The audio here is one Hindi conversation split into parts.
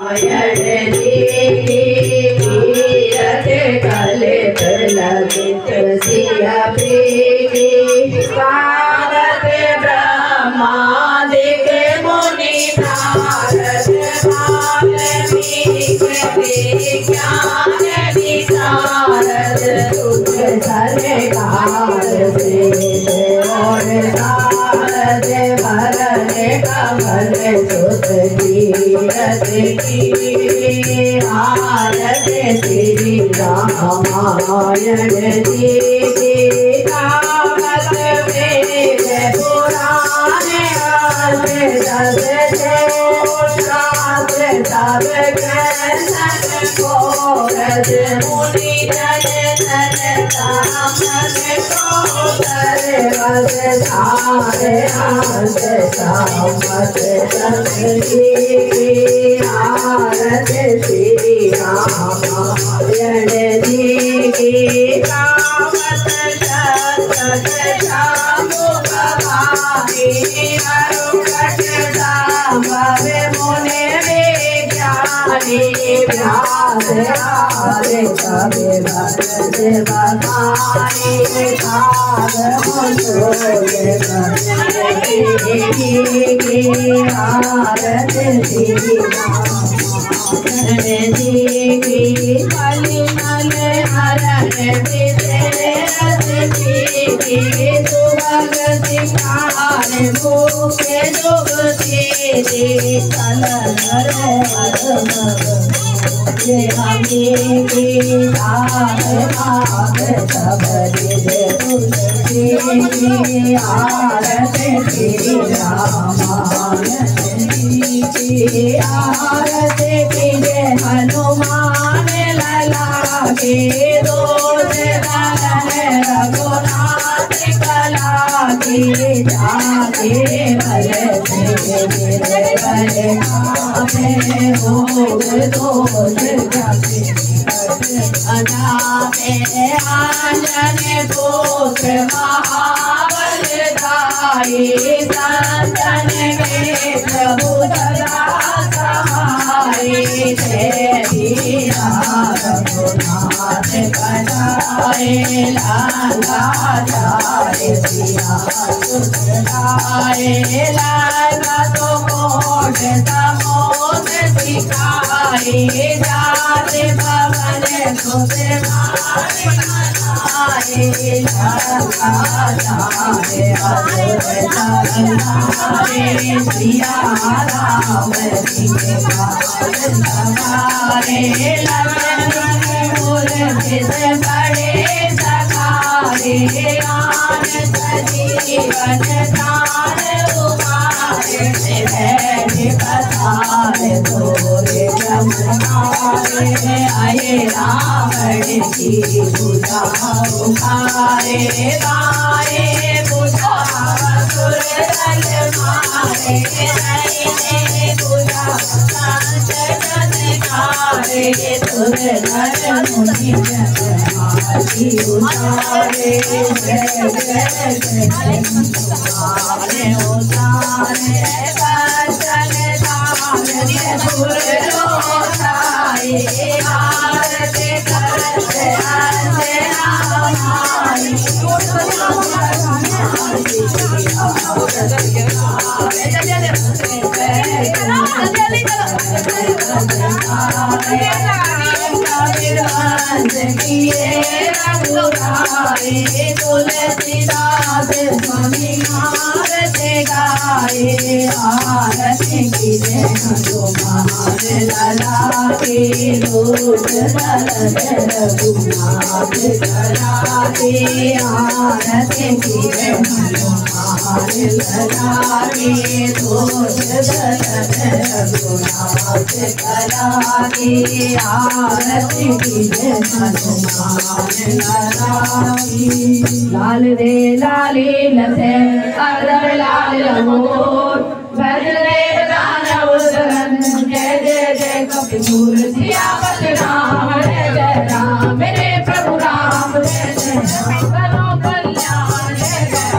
लाल रे लाली लसे अदर लाल लमोर भजरे दानव सरन जय जय जय कपूर सियावत राम जय जय राम मेरे प्रभु राम जय जय राम करो कल्याण जय जय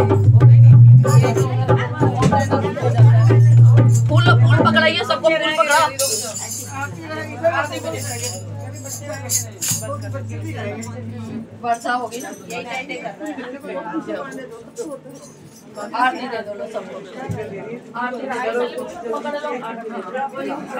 राम। फूल फूल पकड़ाइए सबको फूल पकड़ वर्षा होगी ना, यही टाइटे करना है। आरती दे दो लो सबको, आरती दे दो, पकड़ लो।